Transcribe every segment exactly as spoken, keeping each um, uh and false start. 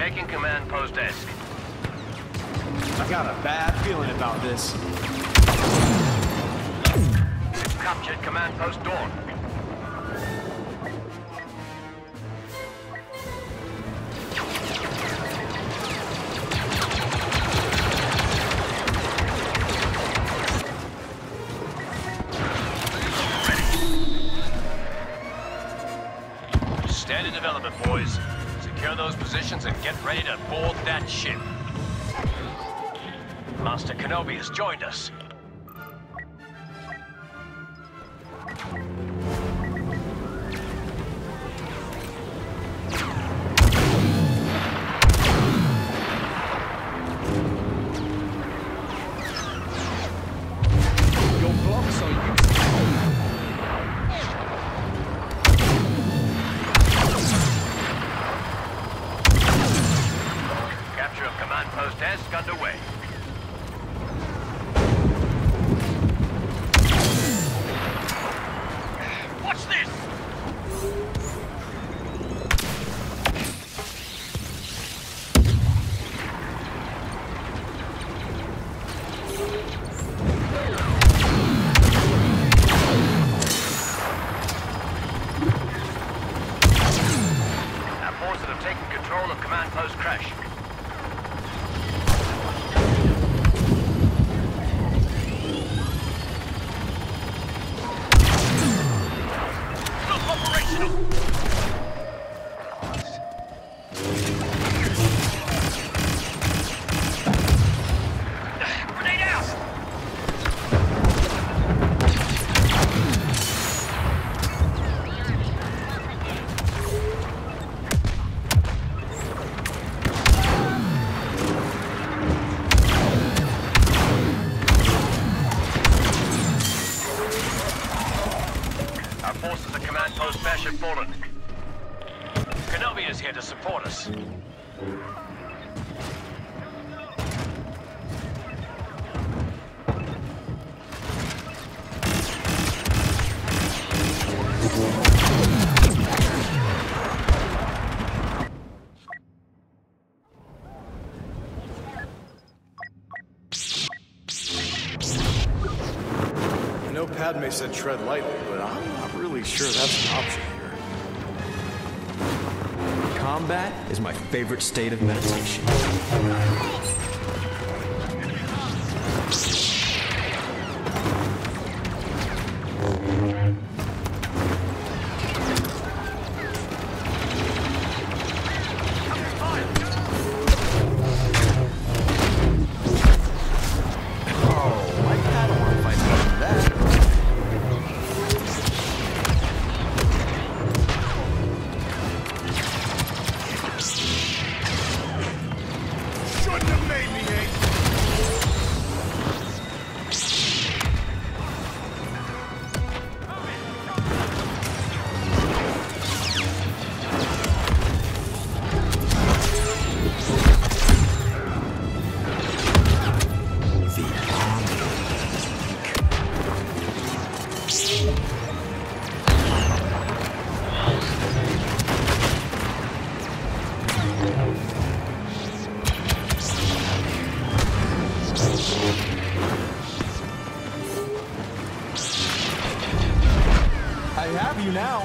Taking command post Esk. I got a bad feeling about this. Captured command post Dawn. Standard development, boys. Secure those positions and get ready to board that ship. Master Kenobi has joined us. Your blocks are useless. Capture of command post Esk underway. Watch this! Our forces have taken control of command post Crash. Grenade out! Our forces at command post Bash have fallen. Kenobi is here to support us. I know Padme said tread lightly, but I'm not really sure that's an option here. Combat is my favorite state of meditation. Oh, my Padawan fights better than that. Shouldn't have made me hate. I have you now.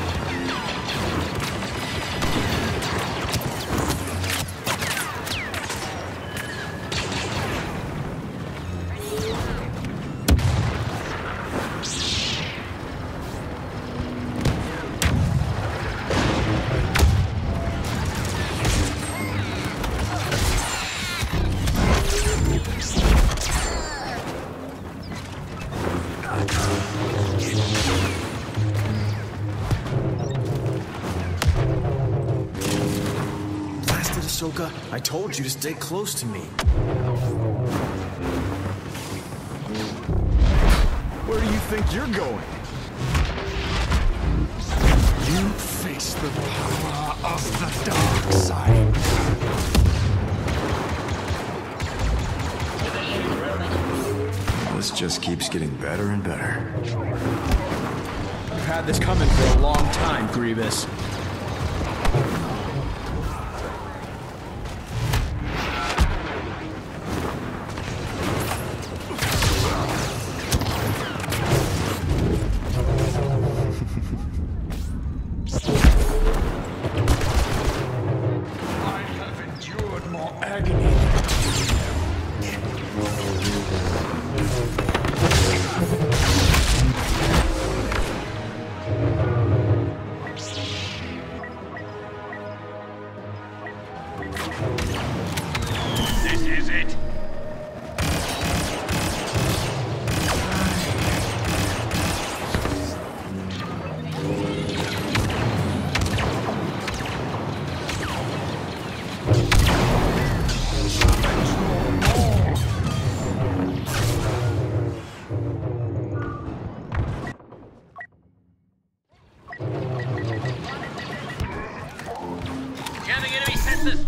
Blasted Ahsoka, I told you to stay close to me. Where do you think you're going? You face the power of the dark side. This just keeps getting better and better. I've had this coming for a long time, Grievous. Jamming enemy sensors!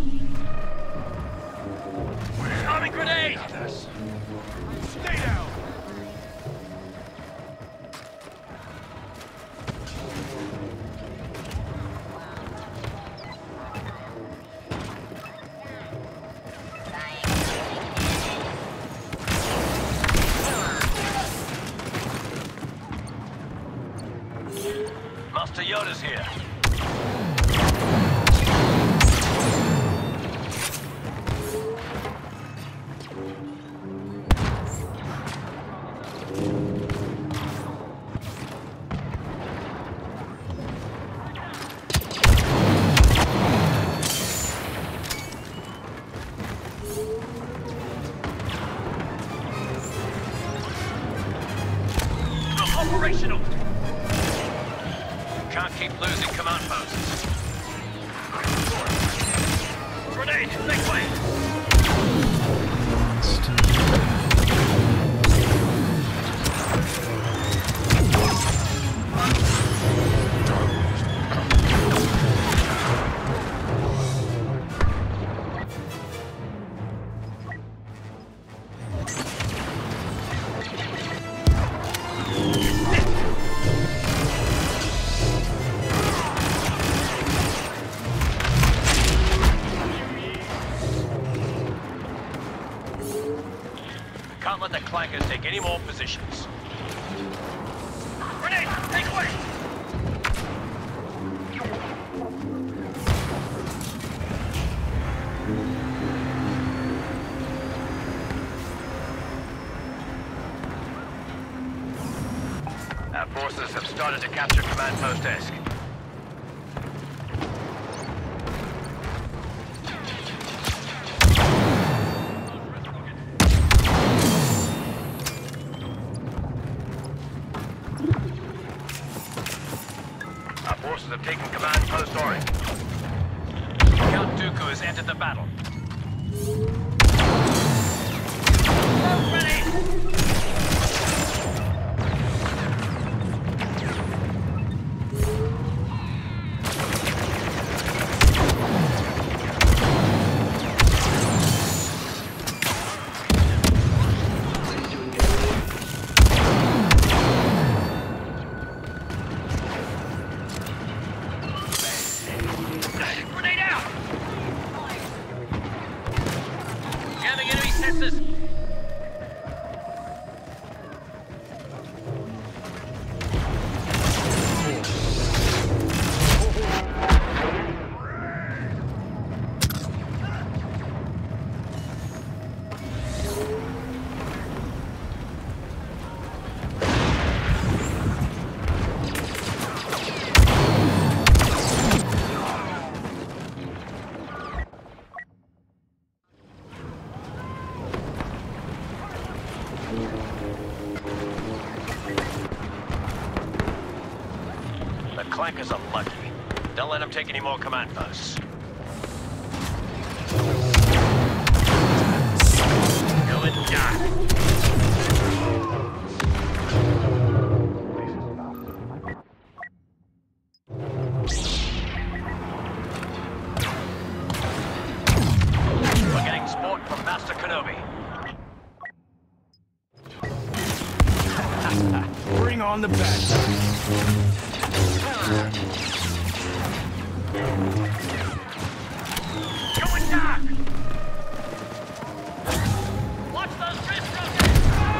Arming grenade! Stay down! Master Yoda's here. Operational. Can't keep losing command posts. Grenade, make way. Can't let the clankers take any more positions. Grenade! Take way! Our forces have started to capture Command Post Esk. Forces have taken Command Post Orange. Count Dooku has entered the battle. Ready! Grenade out! Jamming enemy sensors! The clankers are lucky. Don't let them take any more command posts. Go and die. We're getting support from Master Kenobi. Bring on the bad. Going dark! Watch those drift rockets!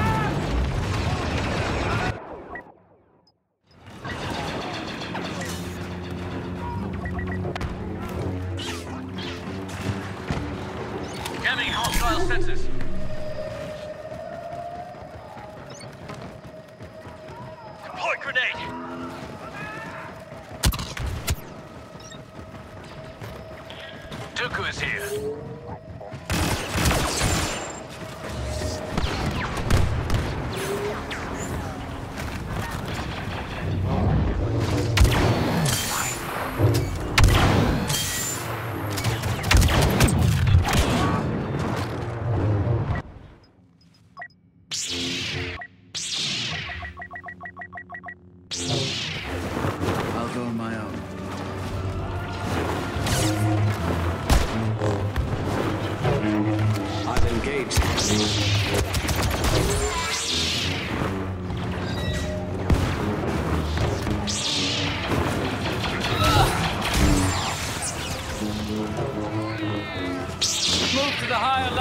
Jamming hostile sensors. Deploy grenade! Dooku is here. I'll go on my own.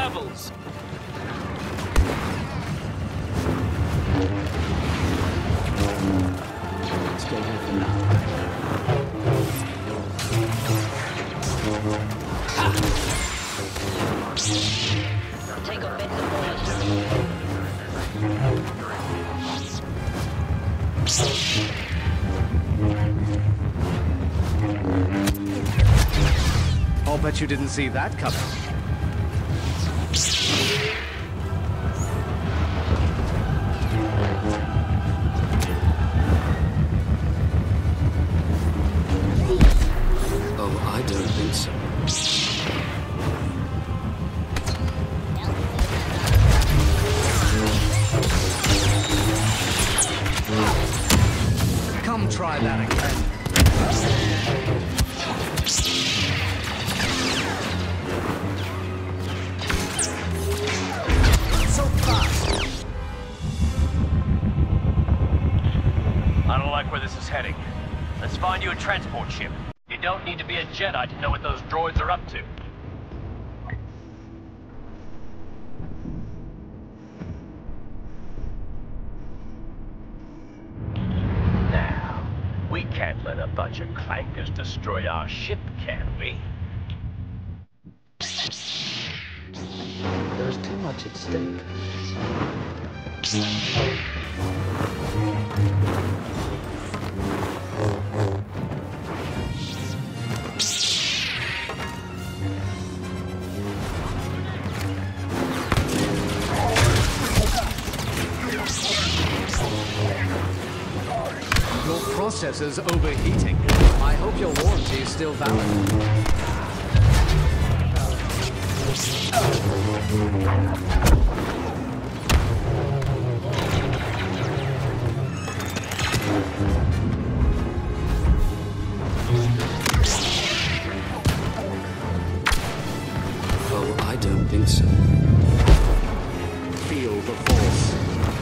levels. Stay here for now. Take a bit of bullet. I'll bet you didn't see that coming. Oh, I don't think so. Come try that again. So fast. I don't like where this is heading. Let's find you a transport ship. You don't need to be a Jedi to know what those droids are up to. Now, we can't let a bunch of clankers destroy our ship, can we? There's too much at stake. Your processor's overheating. I hope your warranty is still valid. Oh, I don't think so. Feel the force.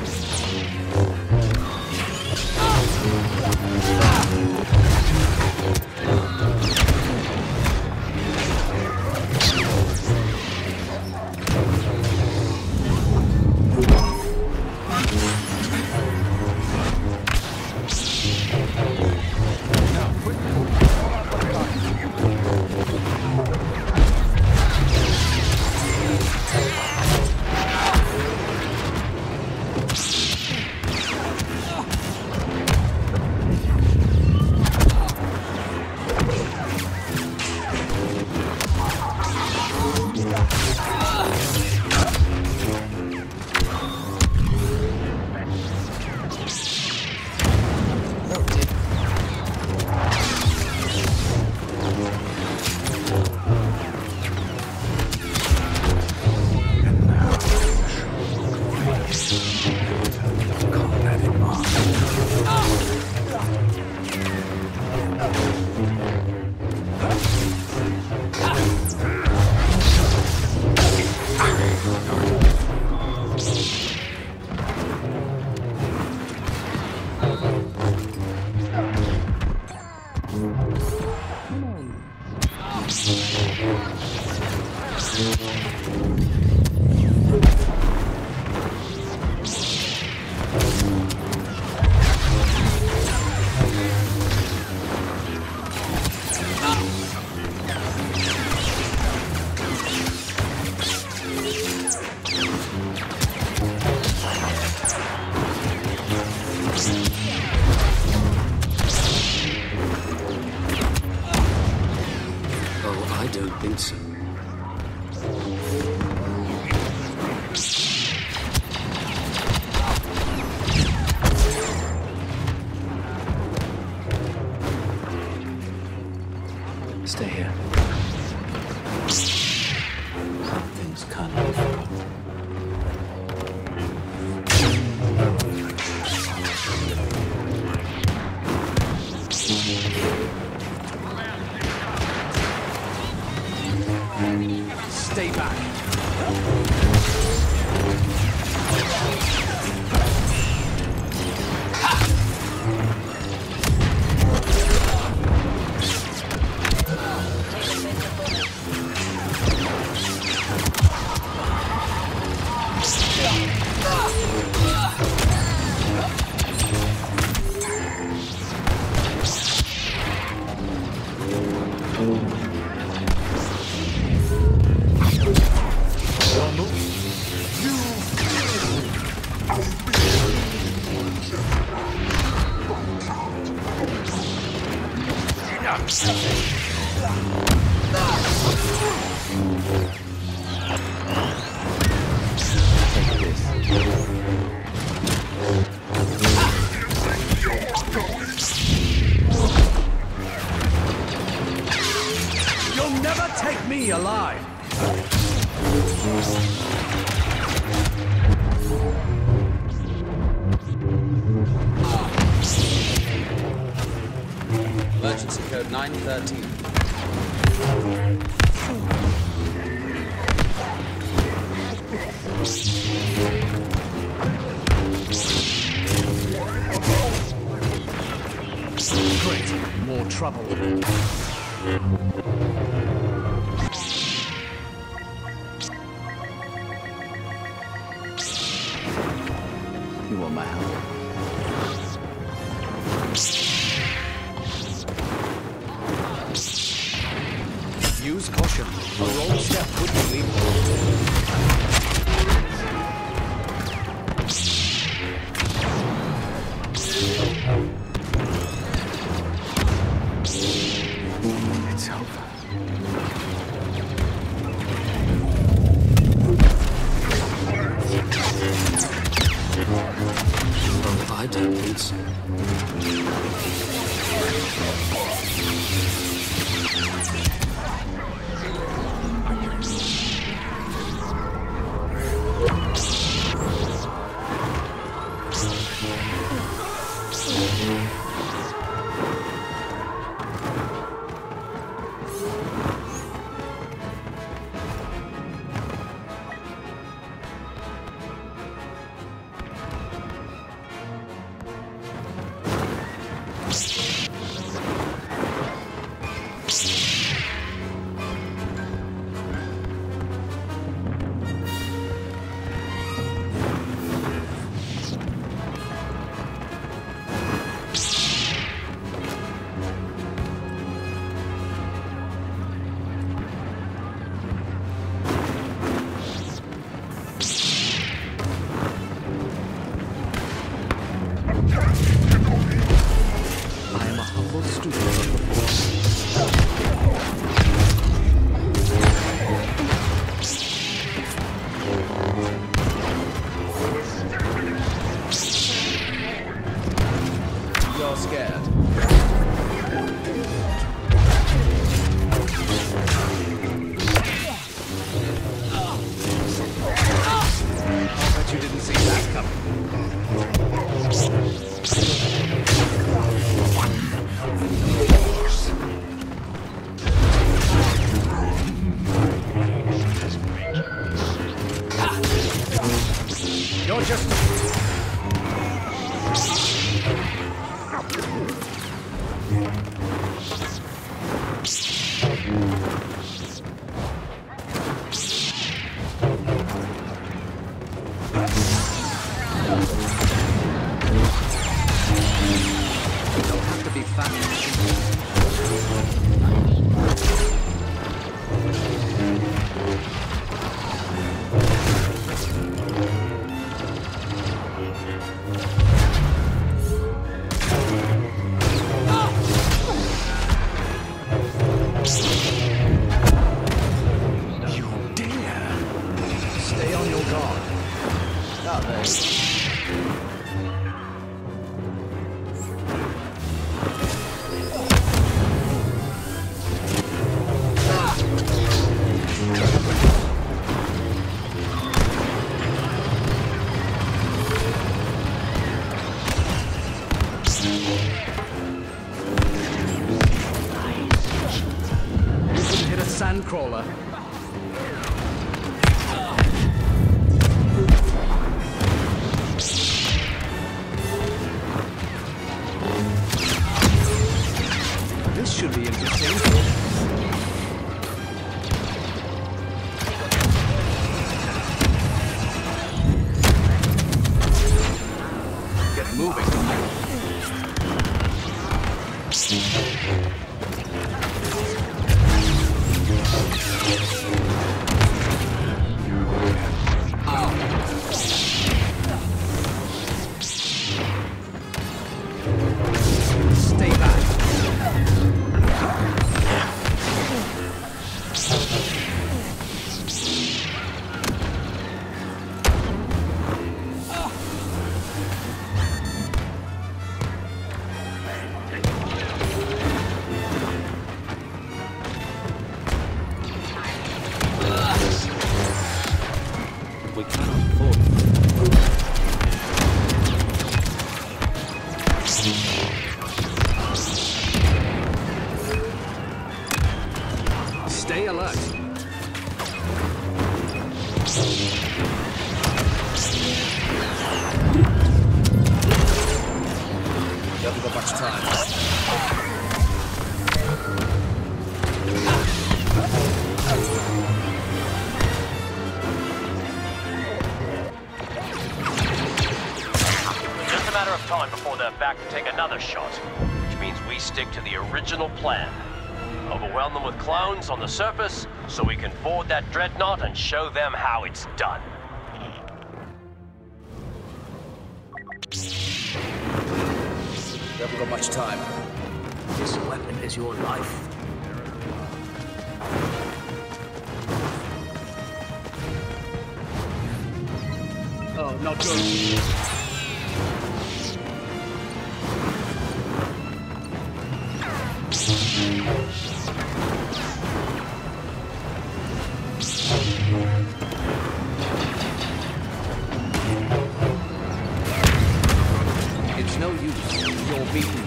Oh, I don't think so. Stay here. Something's kind of different. Stay back. You'll never take me alive! Emergency code nine thirteen. Great, more trouble. You want my help? Use caution. A wrong step could be lethal. It's over. Oh, I don't think so. Sandcrawler. This should be interesting. Get moving. Stay back. Stay alert. You haven't got much time. Just a matter of time before they're back to take another shot, which means we stick to the original plan. Overwhelm them with clones on the surface so we can board that dreadnought and show them how it's done. You haven't got much time. This weapon is your life. Oh, not good. It's no use. You're beaten.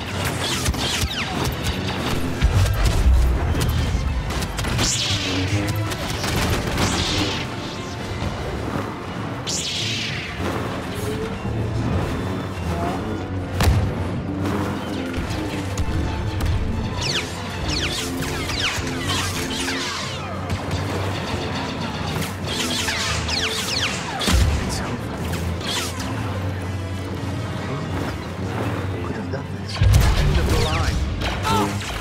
End of the line.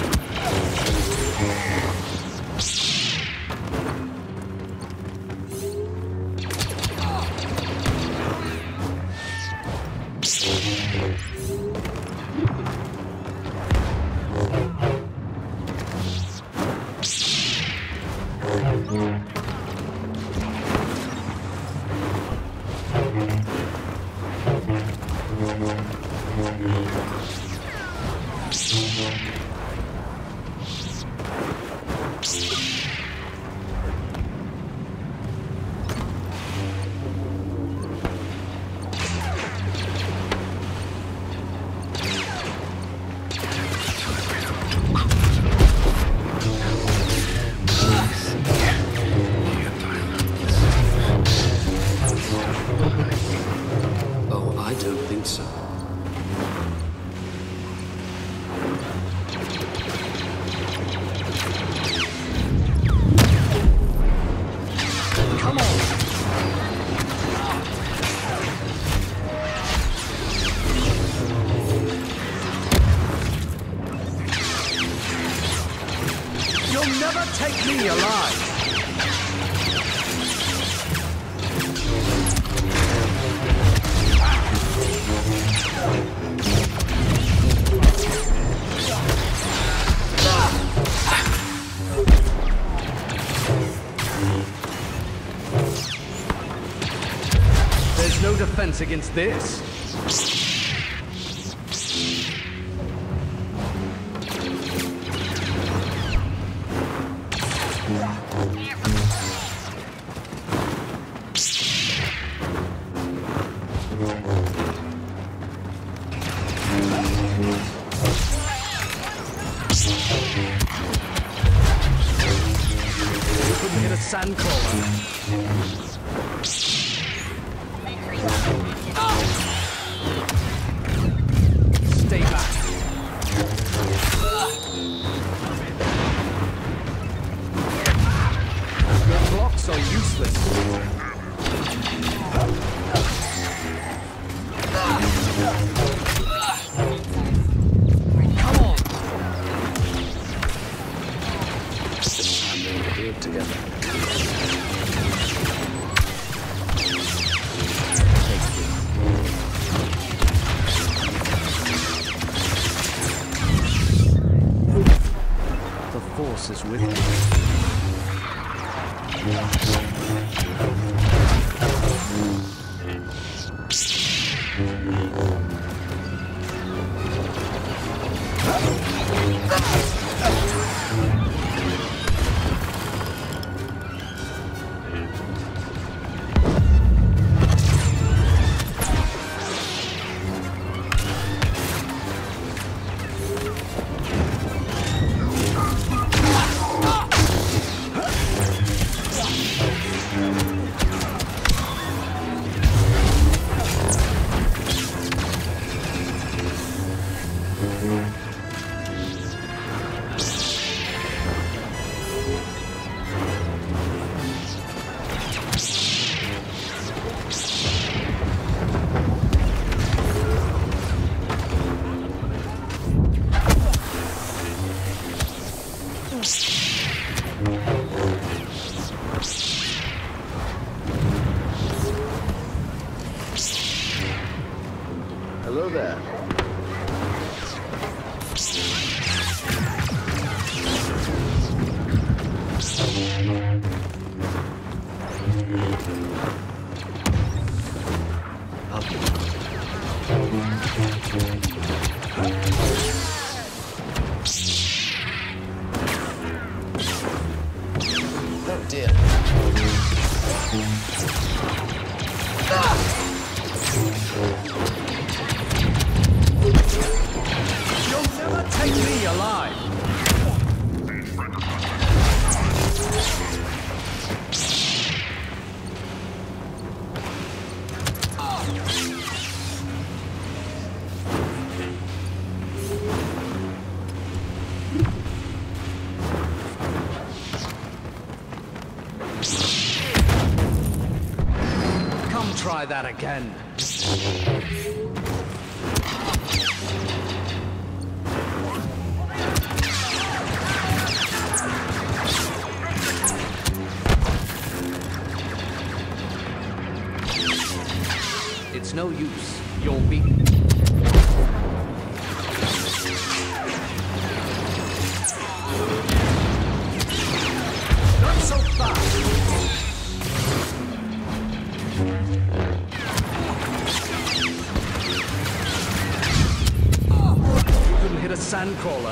Oh, I don't think so. Come on! You'll never take me alive! There's no defense against this. Couldn't hit a sandcrawler. Stay back. Your blocks are useless. Come on. I'm going to do it together. The Force is with me. Hello there. Oh dear. You'll never take me alive! Come try that again. It's no use. You're beaten. Not so fast! You couldn't hit a sandcrawler.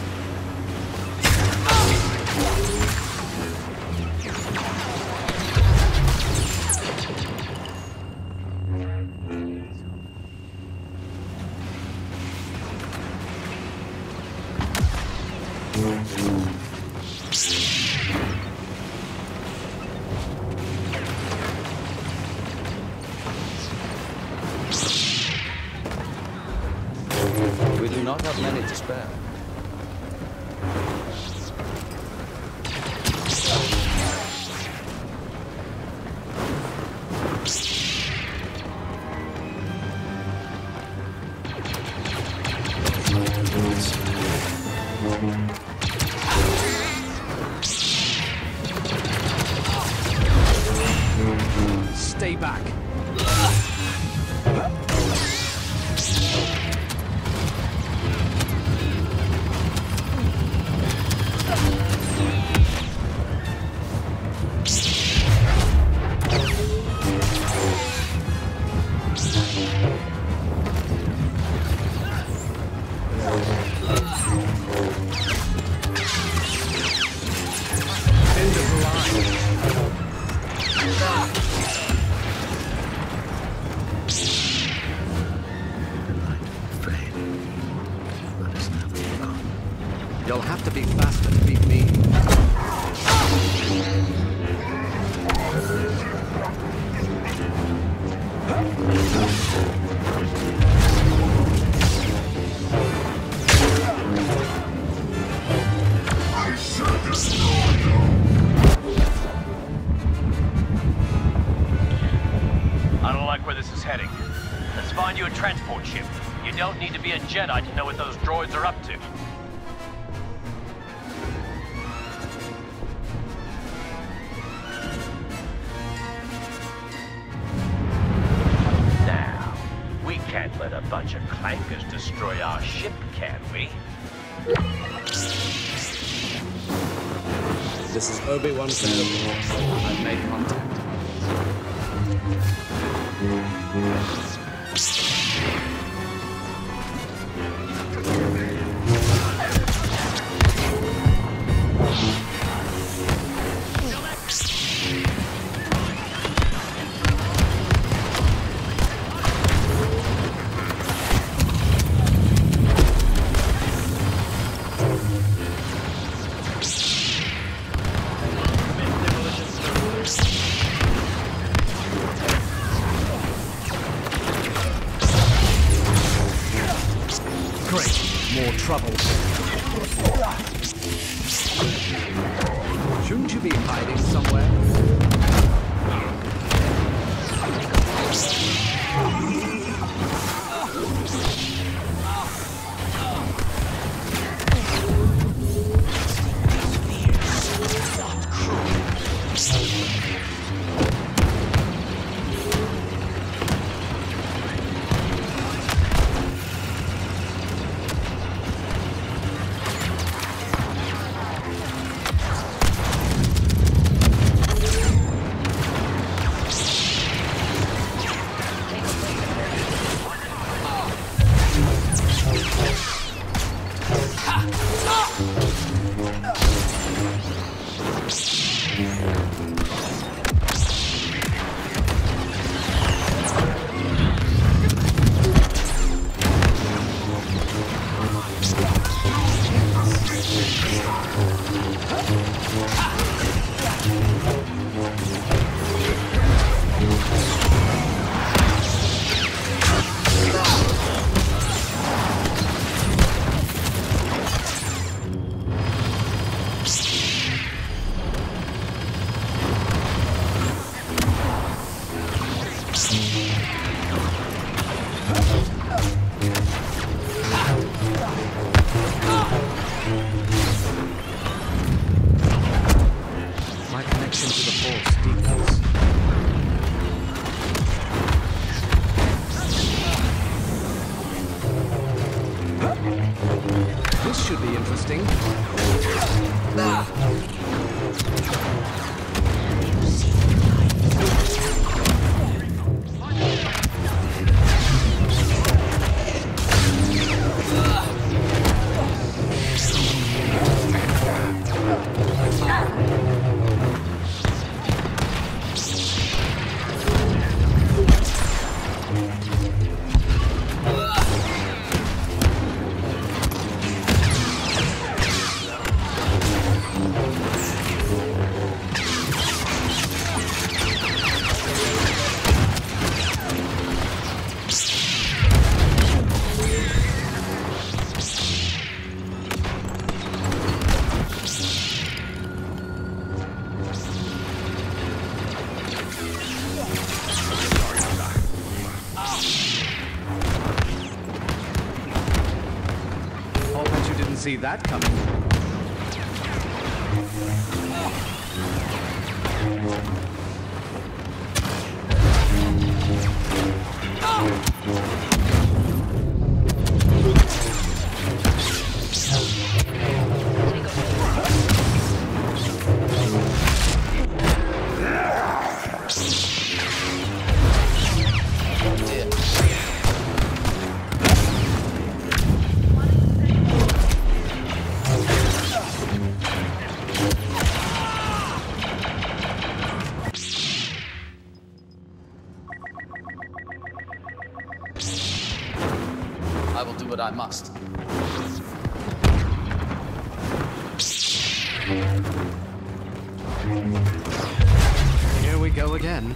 We do not have many to spare. Stay back. End of the line. You'll have to be faster to beat me. I don't like where this is heading. Let's find you a transport ship. You don't need to be a Jedi to know what those droids are up to. Now, we can't let a bunch of clankers destroy our ship, can we? This is Obi-Wan Kenobi. I've made contact. My connection to the Force deepens. This should be interesting. See that coming. I will do what I must. Here we go again.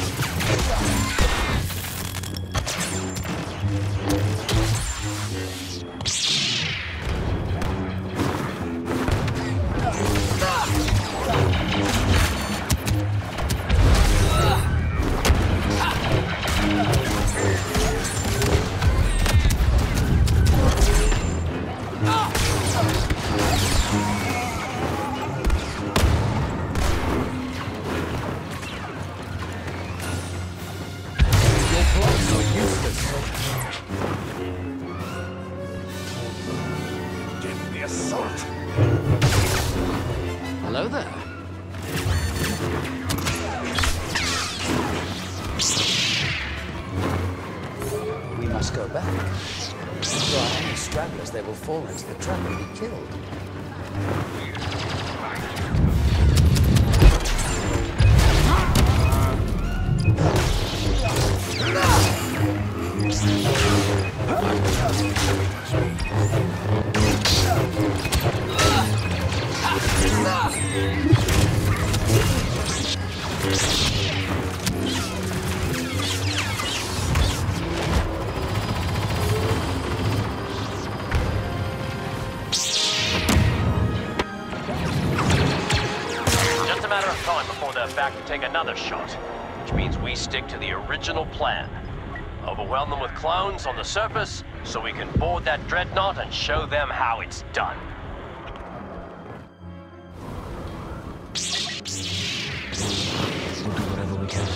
Hello there. We must go back. If there are any stragglers, they will fall into the trap and be killed. Just a matter of time before they're back to take another shot, which means we stick to the original plan. Overwhelm them with clones on the surface so we can board that dreadnought and show them how it's done. We'll do whatever we can.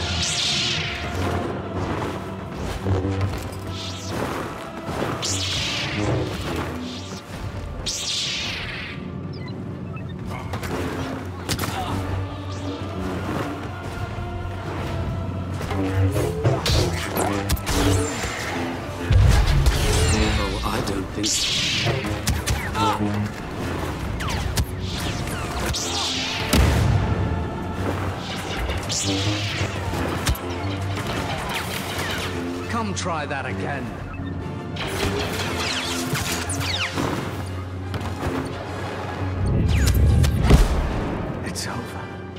Oh, I don't think so. Come try that again. It's over.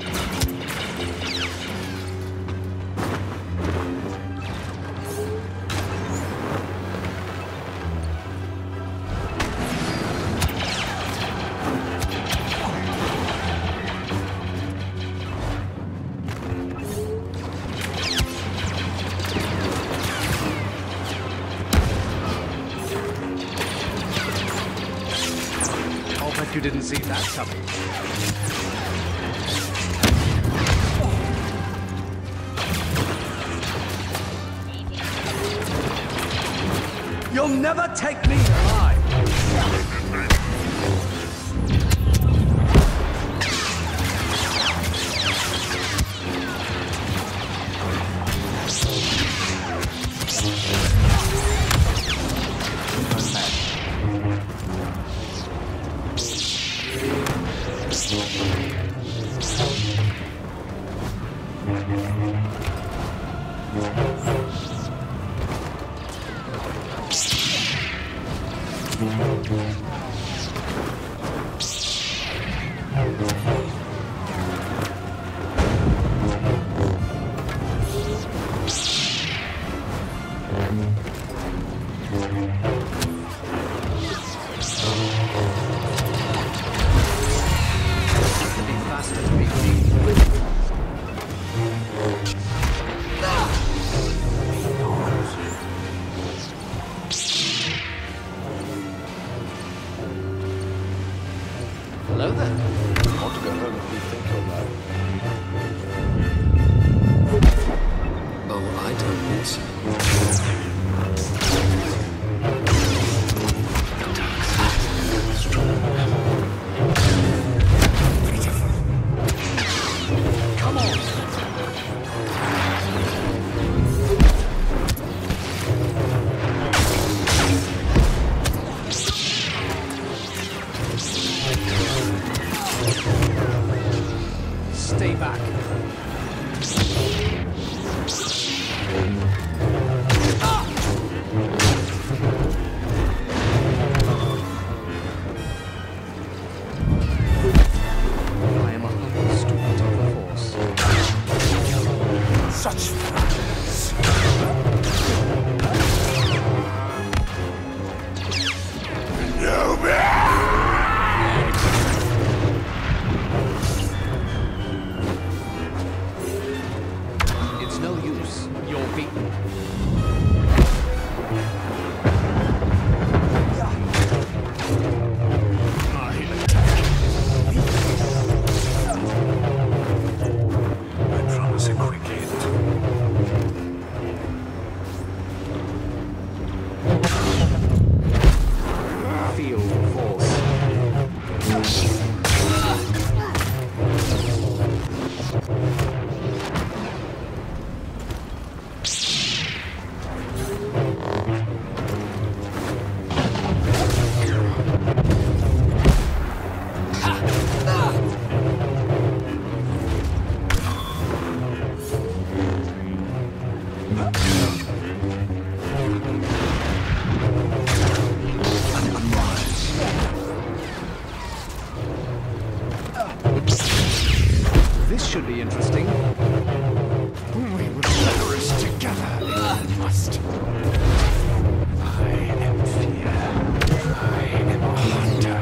You didn't see that coming. You'll never take me alive! Hello there. I want to go home and rethink all that. Oh, I don't think so. Come on! Stay back. I am a humble student of the Force. Such foolishness. It's no use. You're beaten. I promise a quick end. Feel the Force. This should be interesting. We will perish together if we must. I am fear. I am a hunter.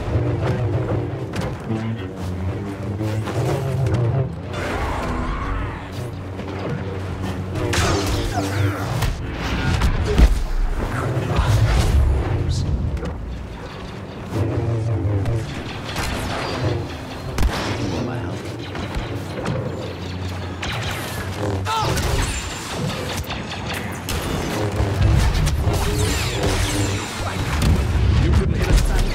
You couldn't hit a thing.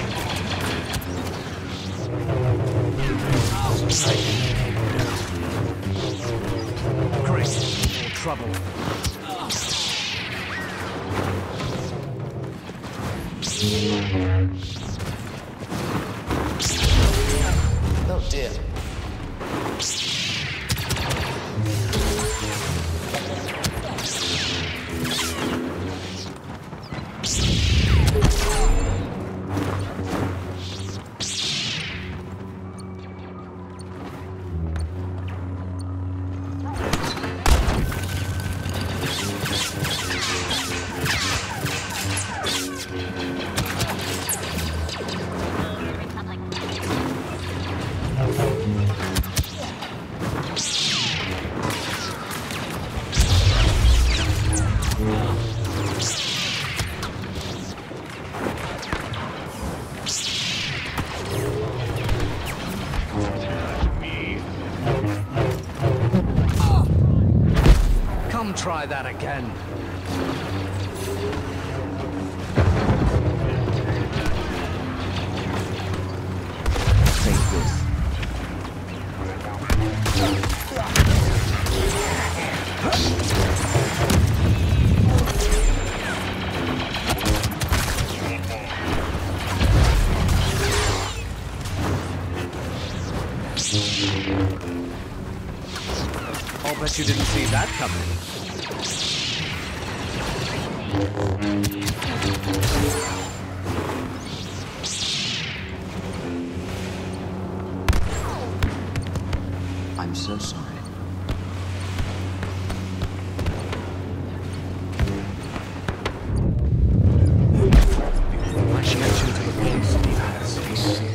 Great. More trouble. Oh dear. try that again. Take this. I'll bet you didn't see that coming. I'm so sorry. My connection to the police has a secret.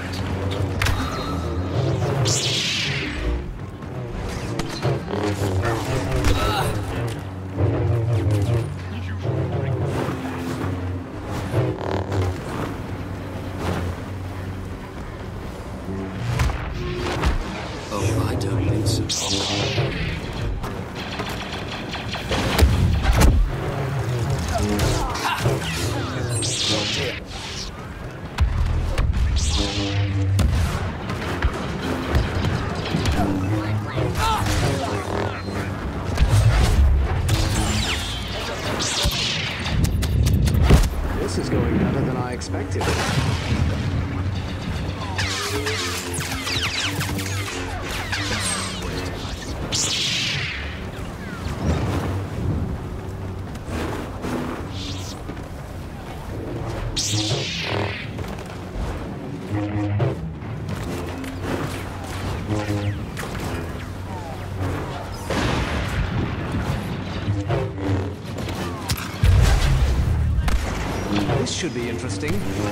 Oh, I don't think so. This is going better than I expected. This should be interesting.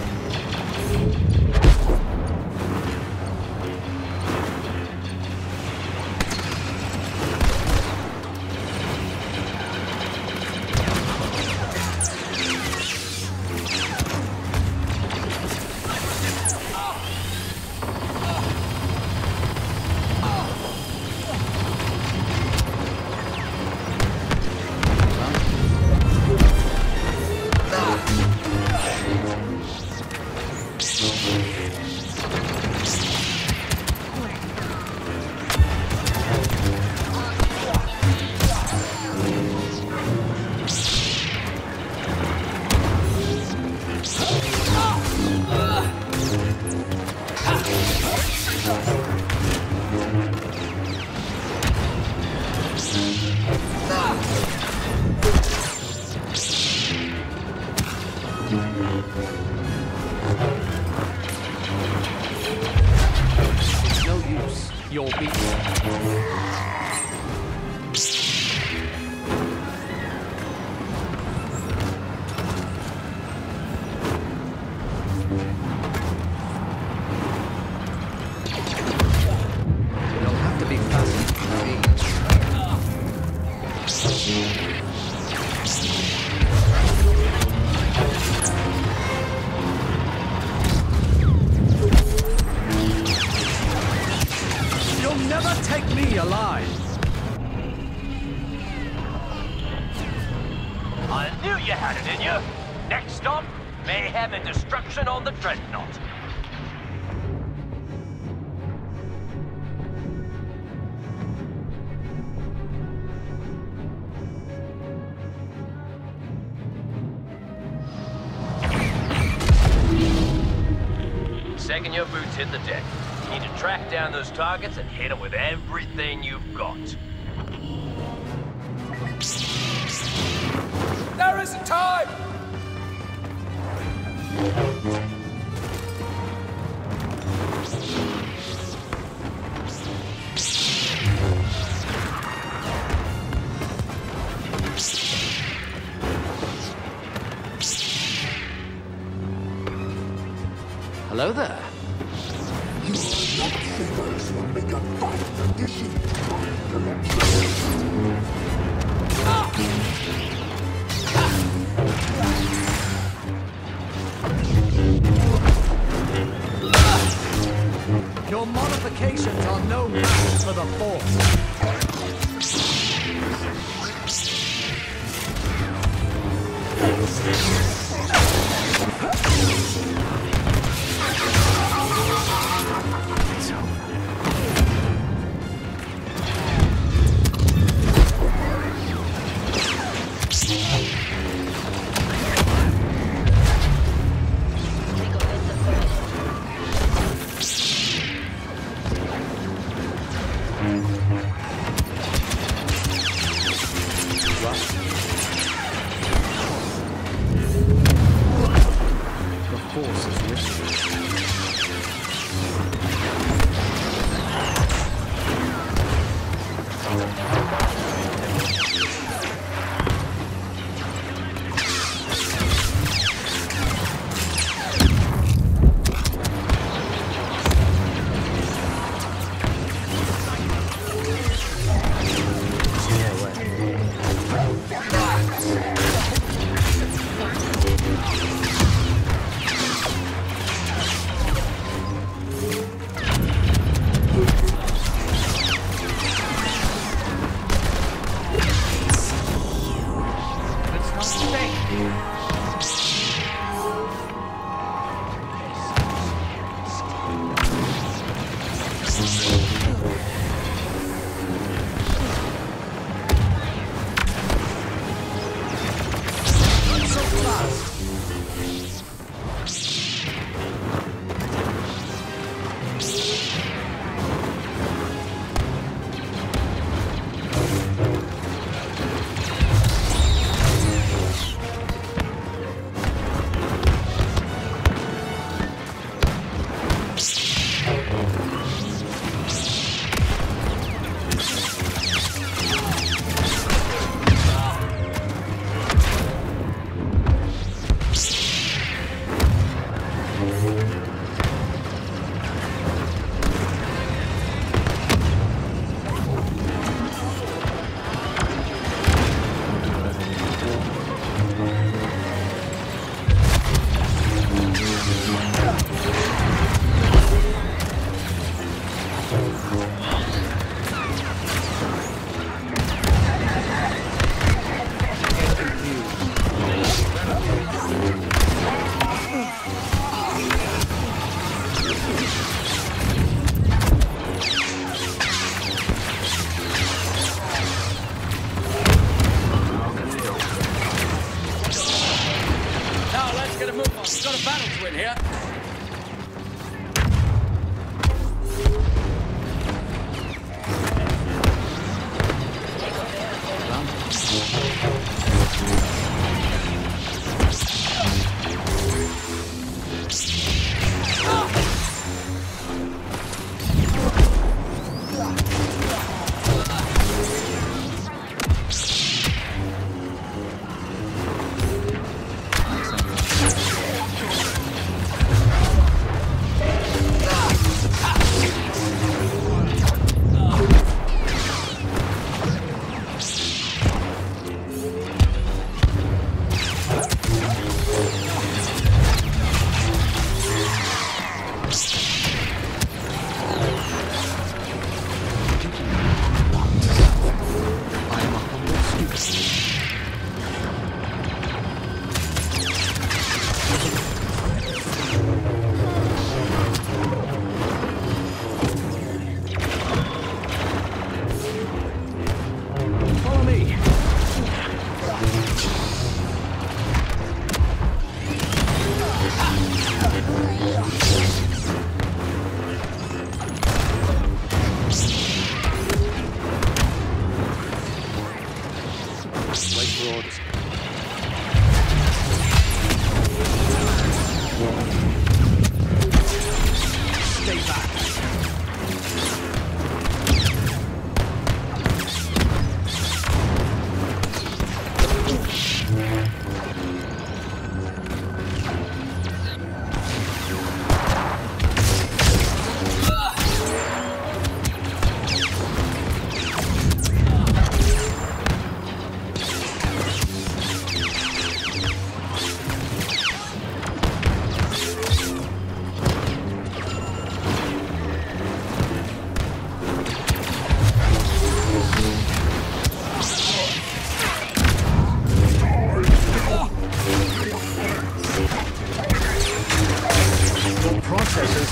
No use. You'll beat me. You'll have to be faster than me. You'll never take me alive. I knew you had it in you. Next stop, mayhem and destruction on the Dreadnought. Second your boots hit the deck, you need to track down those targets and hit them with everything you've got. There isn't time! Hello there. Your modifications are no match for the Force. The force is real.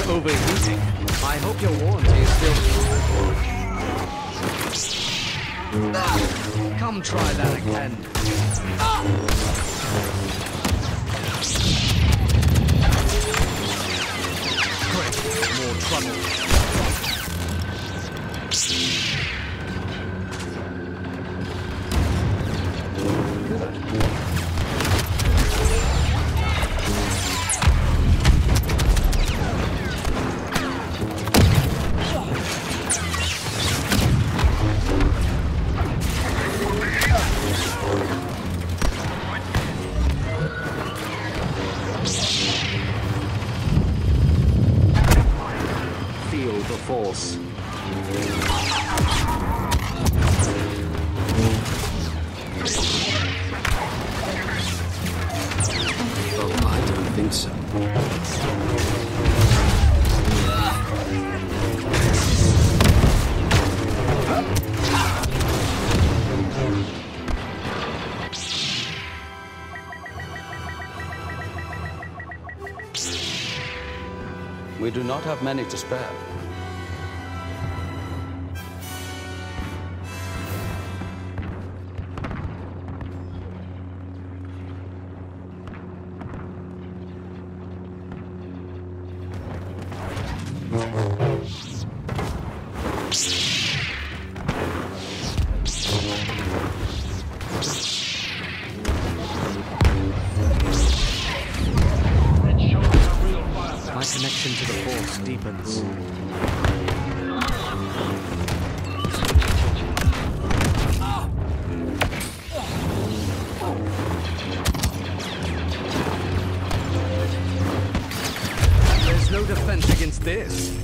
overheating. I hope your warranty is still... Ah, come try that again. Ah! Great, more trouble. Feel the force. Oh, I don't think so. We do not have many to spare. My connection to the Force deepens. There's no defense against this.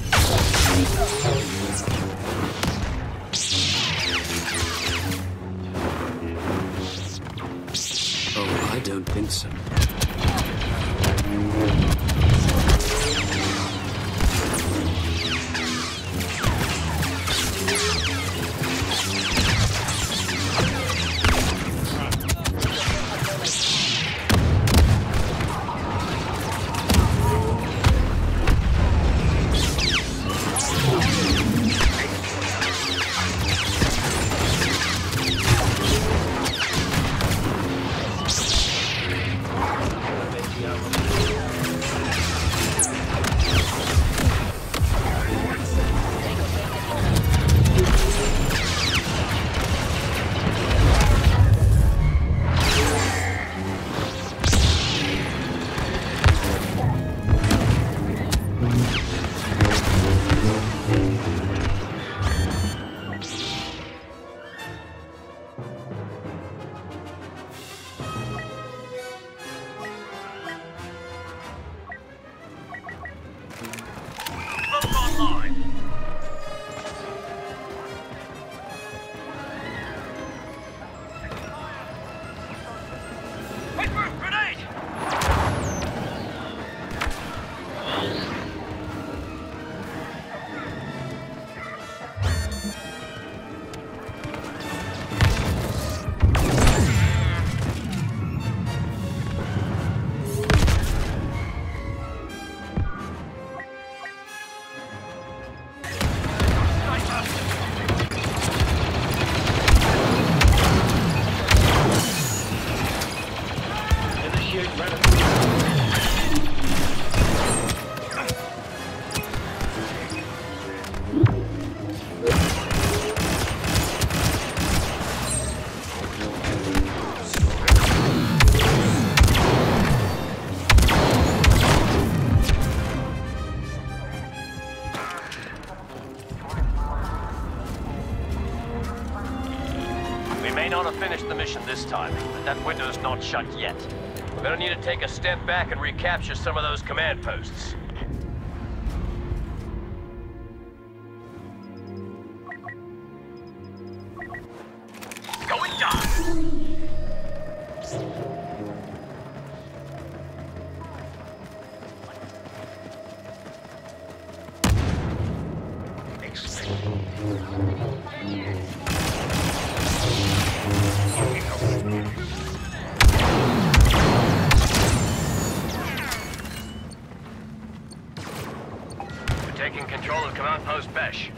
Oh, I don't think so. Finish the mission this time, but that window's not shut yet. We're gonna need to take a step back and recapture some of those command posts. Going dark! taking control of Command Post Besh.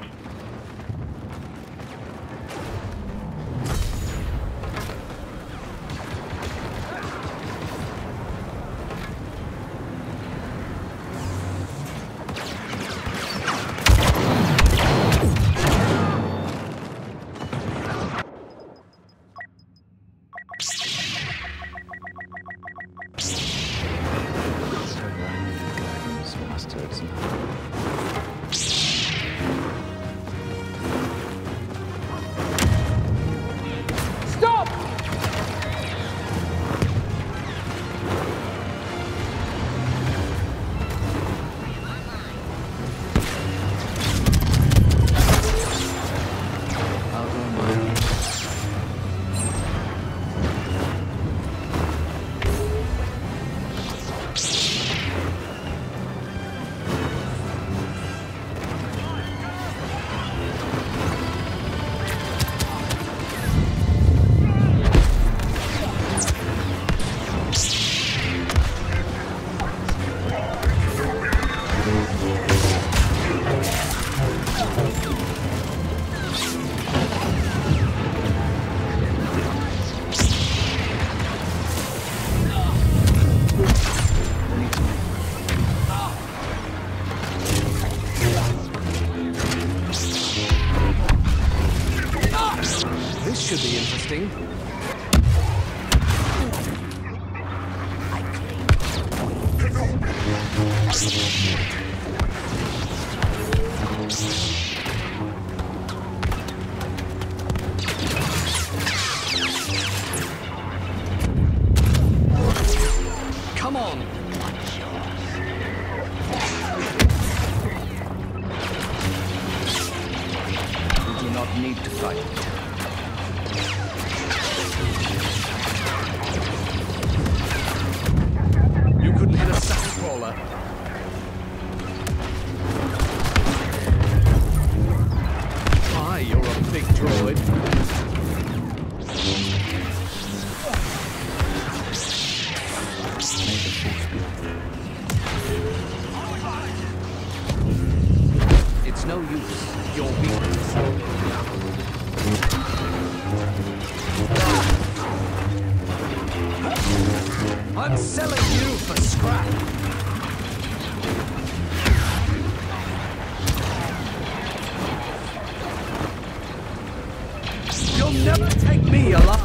Should be interesting. Come on. We do not need to fight. You couldn't hit a sack crawler. Hi, you're a big droid. It's no use. You're weak. I'm selling you for scrap. You'll never take me alive.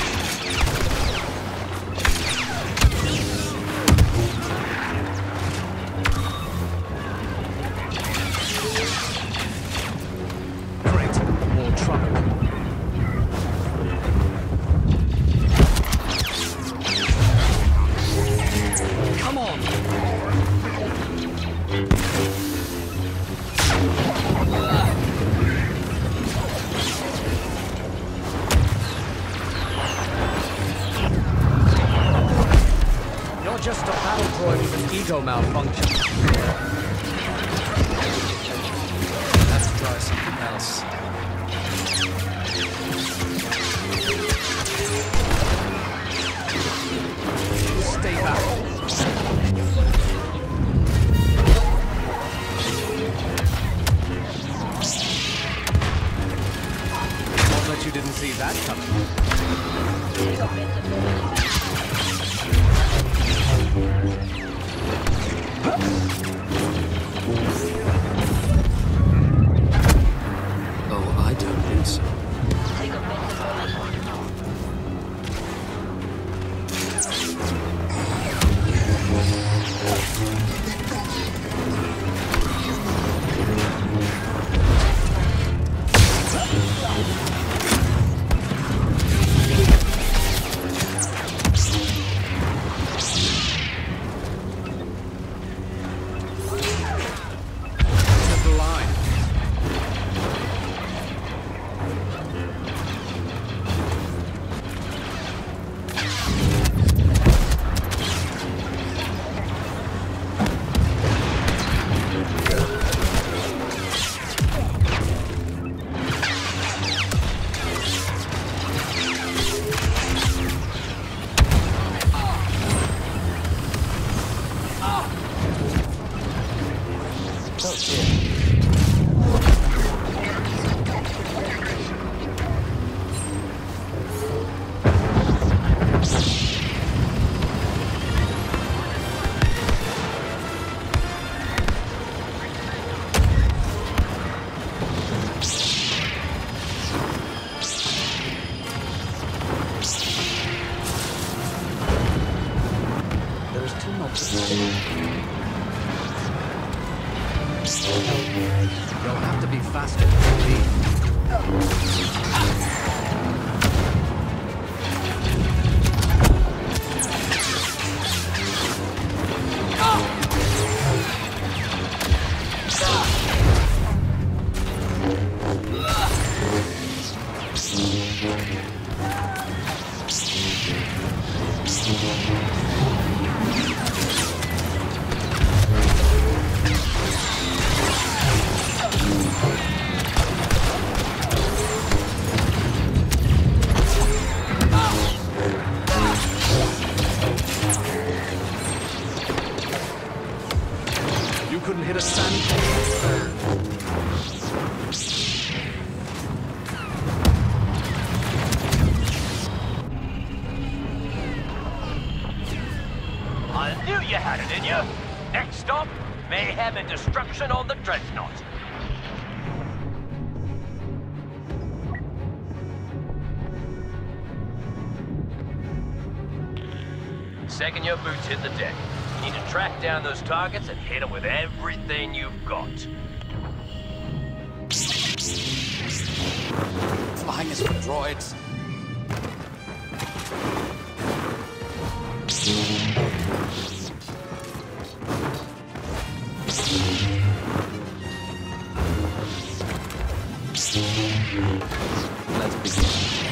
Great, more trouble. Come on! You're just a battle droid with an ego malfunction. Let's try something else. Stay back. I'll bet you didn't see that coming. Oh, I don't think so. There is too much to do. You'll have to be faster than me. You couldn't hit a sand. I knew you had it in you. Next stop, mayhem and destruction on the Dreadnought. Second your boots hit the deck, you need to track down those targets and hit them with everything you've got. Flying is for droids. Let's begin.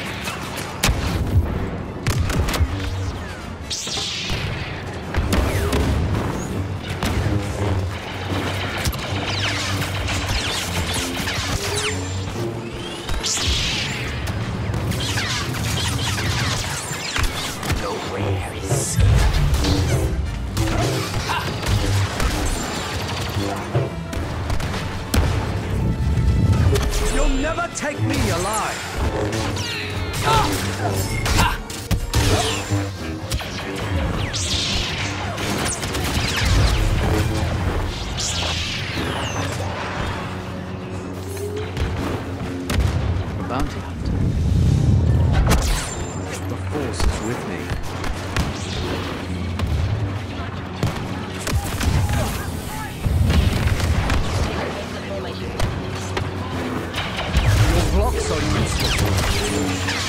Nowhere is You'll never take me alive. A bounty hunter. The Force is with me. Your blocks are useless.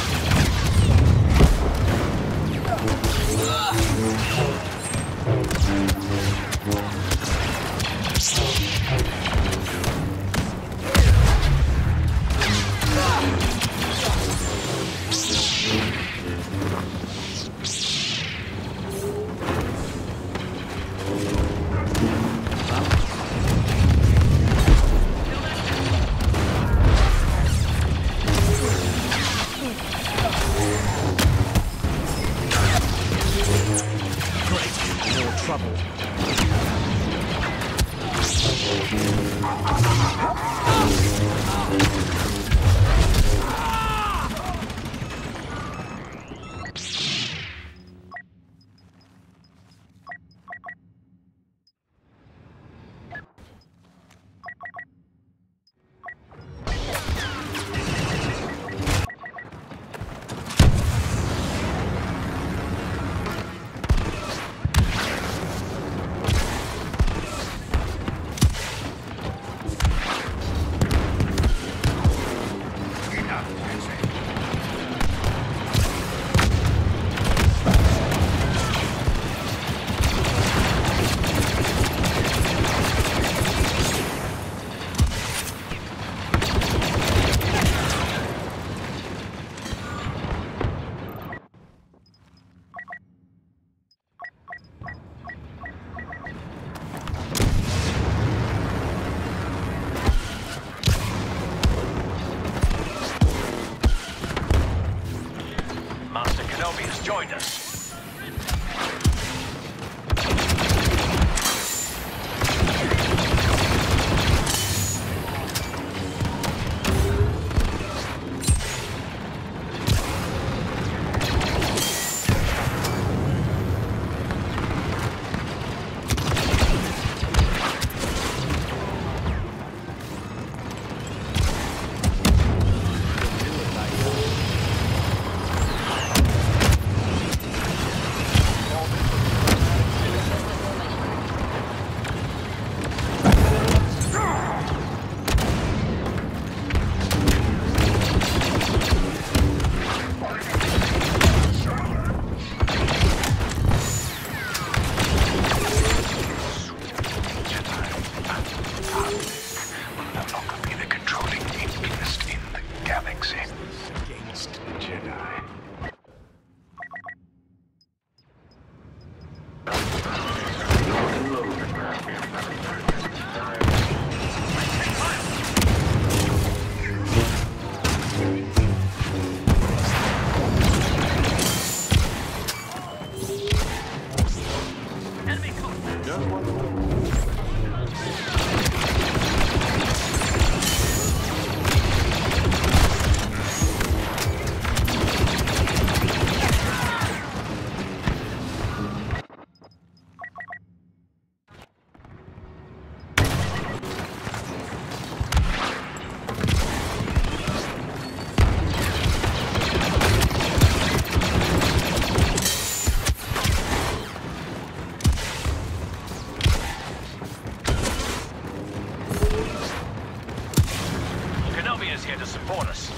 here to support us.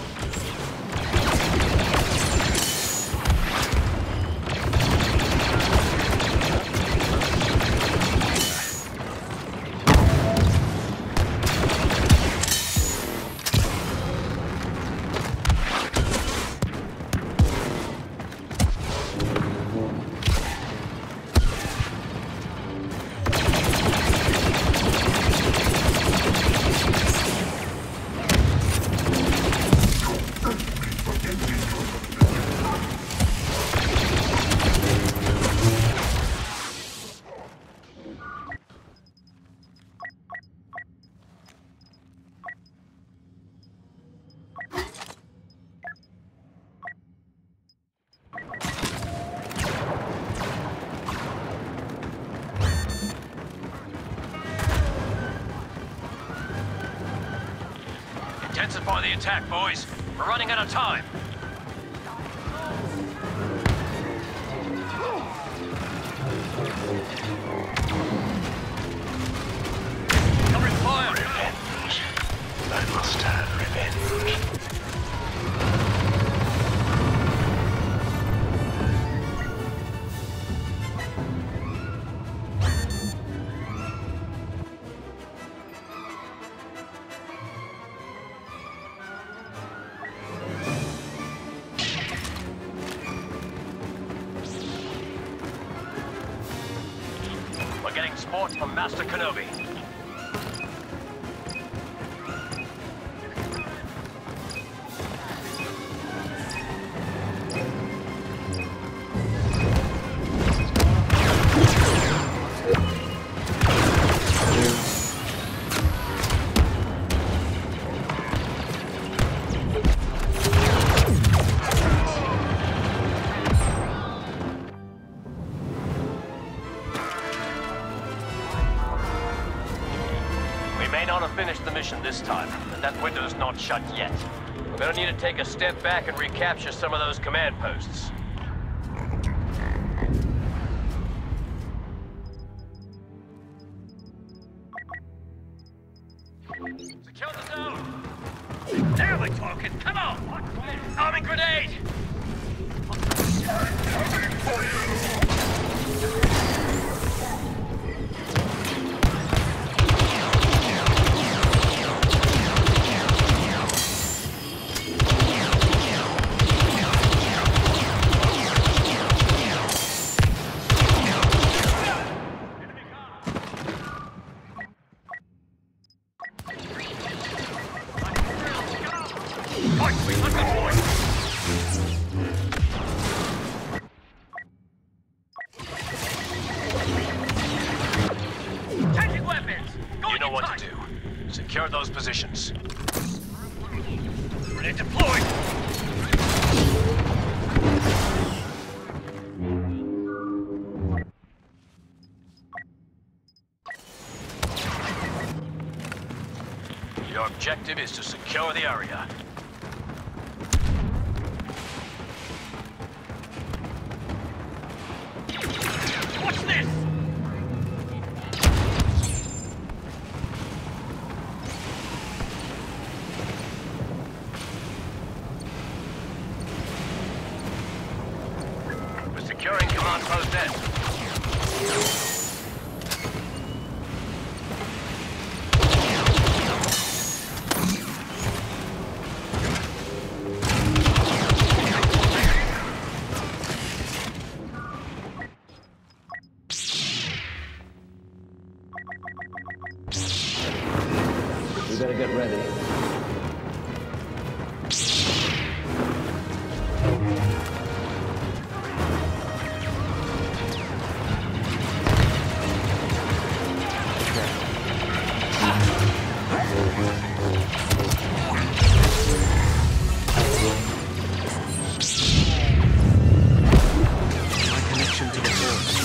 Intensify the attack, boys. We're running out of time. Covering fire! Revenge. I must have revenge. We're getting support from Master Kenobi. We may not have finished the mission this time, but that window's not shut yet. We're gonna need to take a step back and recapture some of those command posts. Secure the zone! Now we're talking! Come on! Arming grenade! Coming for you! You know what to do. Secure those positions. Ready deployed! Your objective is to secure the area. What's this? We're securing command post S. We better get ready. My connection to the Force.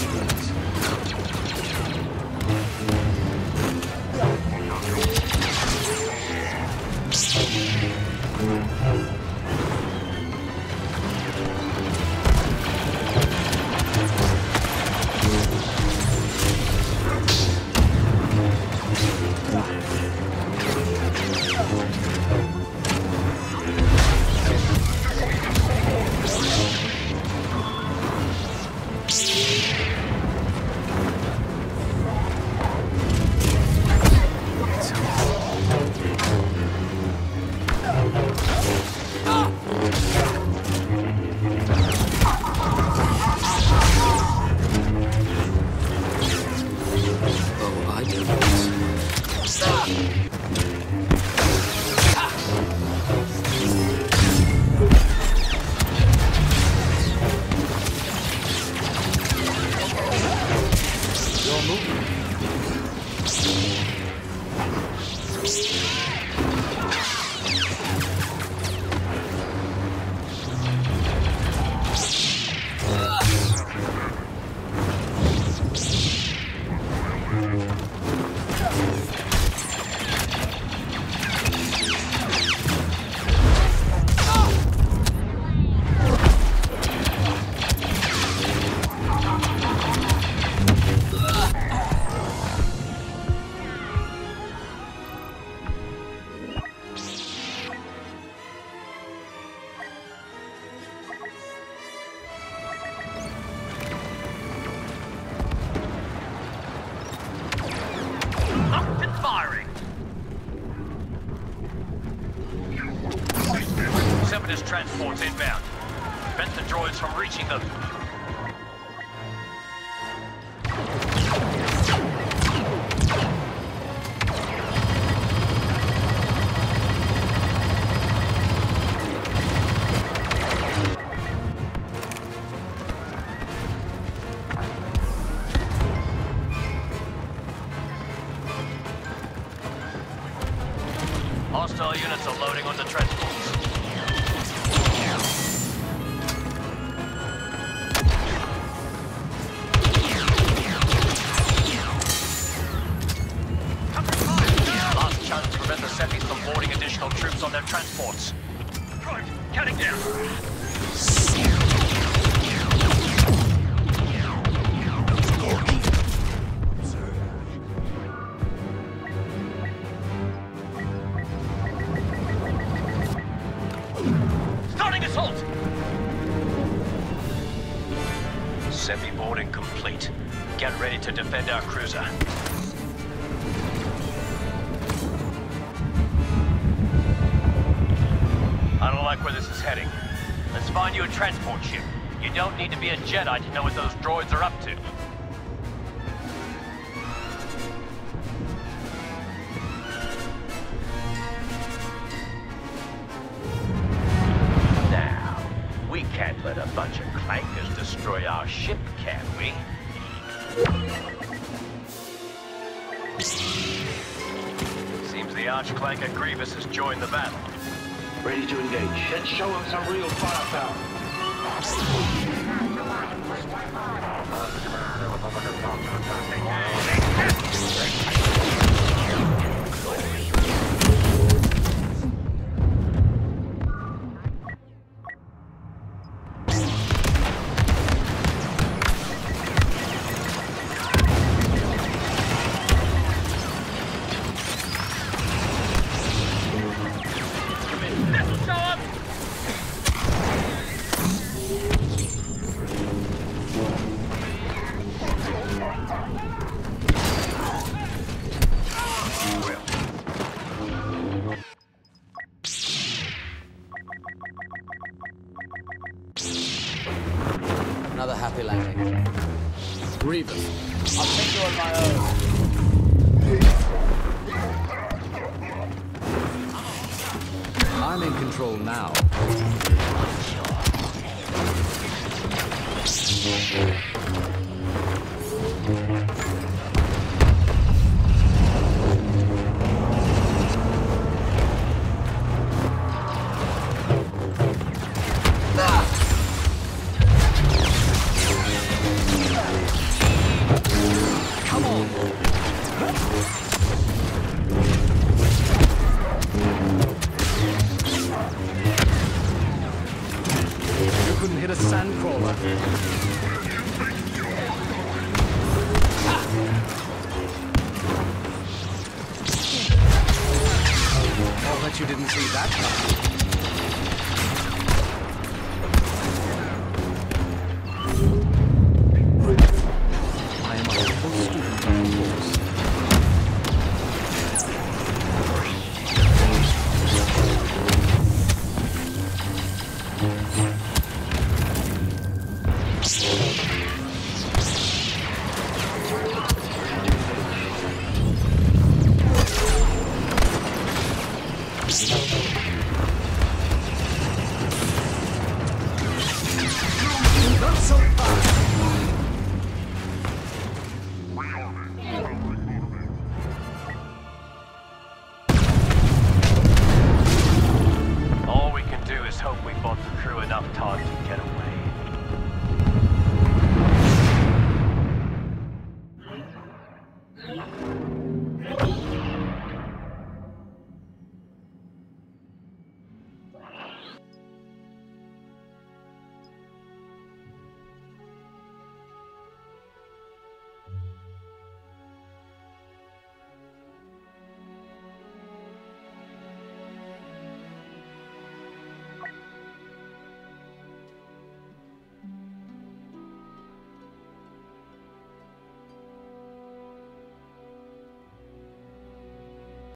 Unit's transports inbound. Prevent the droids from reaching them. Hostile units are loading onto transports. Last chance to prevent the Seppies from boarding additional troops on their transports. Right, counting down. Starting assault! Seppi boarding complete. Get ready to defend our cruiser. I don't like where this is heading. Let's find you a transport ship. You don't need to be a Jedi to know what those droids are up to. Now, we can't let a bunch of clankers destroy our ship, can we? Seems the arch-clanker Grievous has joined the battle. Ready to engage. Let's show them some real firepower. Another happy landing. Grievous. I'll take you on my own. I'm in control now. Come on! You couldn't hit a sandcrawler. I'll bet you didn't see that coming. I am a full student of the Force. Thank you.